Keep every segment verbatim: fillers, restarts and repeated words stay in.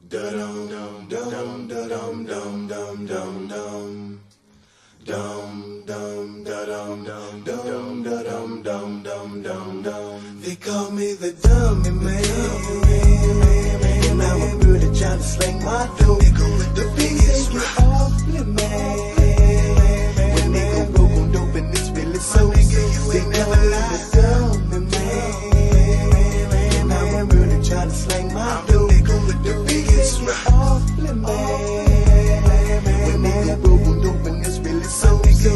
Dum dum dum dum dum dum dum dum. Dum dum da dum dum dum dum dum dum dum dum. They call me the dummy man, and now I'm really trying to slang my dough. The biggest get awfully mad when they go broke on dope, and it's really so. They never lie, the dummy man, and now I'm really trying to slang my dough. The biggest get awfully mad when they go broke on dope, and it's really so.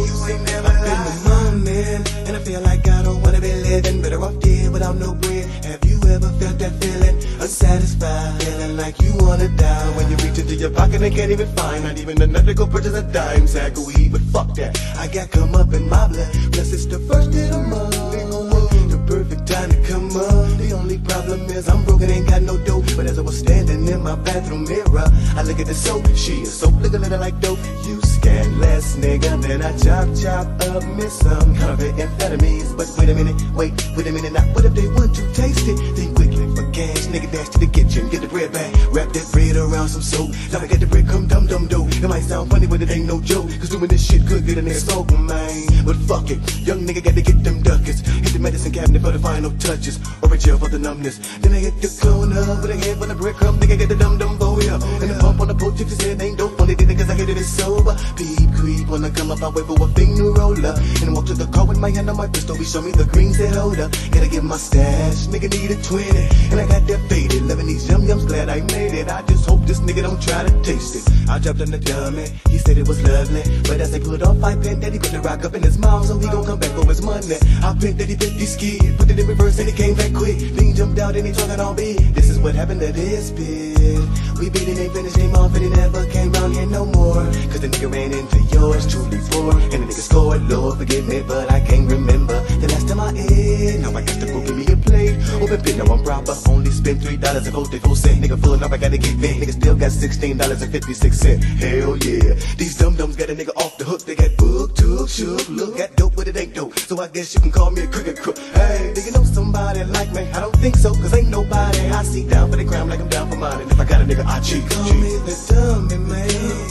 I've been the morning, and I feel like I don't wanna be living, better off dead without no bread. Have you ever felt that feeling, unsatisfied, feeling like you wanna die? When you reach into your pocket and can't even find, not even enough to go purchase a dime sack of weed. But fuck that, I got come up in my blood, plus it's the first of the month, the perfect time to come up. The only problem is I'm broke and ain't got no dope. But as I was standing in my bathroom mirror, I look at the soap, she is soap, look a little like dope. You scan less, nigga, then I chop chop up me some counterfeit amphetamines. But wait a minute, wait, wait a minute now. What if they want to taste it? Think quickly for cash, nigga, dash to the kitchen, get the bread back, wrap that bread around some soap. Now I get the bread come dum dum do. It might sound funny, but it ain't no joke, cause doing this shit could get a nigga smoking, man. But fuck it, young nigga got to get them ducats, hit the medicine cabinet for the final touches, or a jail for the numbness. Then I hit the corner with a head full of breadcrumb, nigga get the dum dum for ya. And the pump on the pole, chicks said ain't dope, only did it cause I hit it sober. Peep creep, wanna come up, I wait for a finger roller, and walk to the car with my hand on my pistol. He show me the green, said hold up, gotta get my stash, nigga need a twenty, and I got that faded, loving these yum yums, glad I made it. I just hope this nigga don't try to taste it. I jumped on the dummy, he said it was lovely, but as they pulled off, I pinned that he put the rock up in his mouth, so he gon' come back for his money. I pinned that he fifty skid, put it in reverse and he came back quick. Then jumped out and he talking all big. This is what happened to this bitch. We beat it, ain't finished him off, and he never came round here no more, cause the nigga ran into yours, truly poor, and the nigga scored. Lord forgive me, but I can't remember the last time I ate. Now I got to go give me a plate. Open pit, now I'm proper. Only spent three dollars and forty-four cents. Nigga full enough, I gotta get bent. Nigga still got sixteen dollars and fifty-six cents. Hell yeah. These dum dums got a nigga off the hook. They got booked, took, shook, look, got dope, but it ain't dope. So I guess you can call me a crooked crook. Hey, do you know somebody like me? I don't think so, cause ain't nobody I see down for the crime like I'm down for mine. And if I got a nigga, I cheat. Call me the dummy man,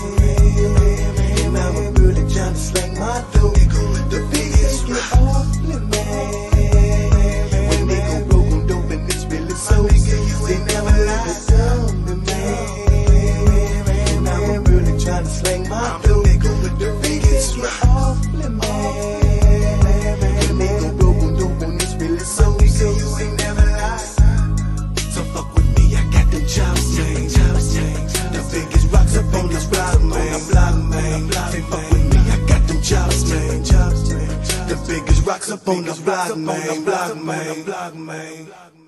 and now I'm really trying to slang my dough. The biggest get awfully mad when they go broke on dope, and it's really so. They never lie, the dummy man, and now I'm really trying to slang my dough. The biggest get awfully mad when they go broke on dope, and it's really so. They never lie. So fuck with me, I got them chops, man. The biggest rocks up on this block, man. Block, man. Say fuck with me, I got them chops, man. The biggest rocks up on this block, man. Block, man.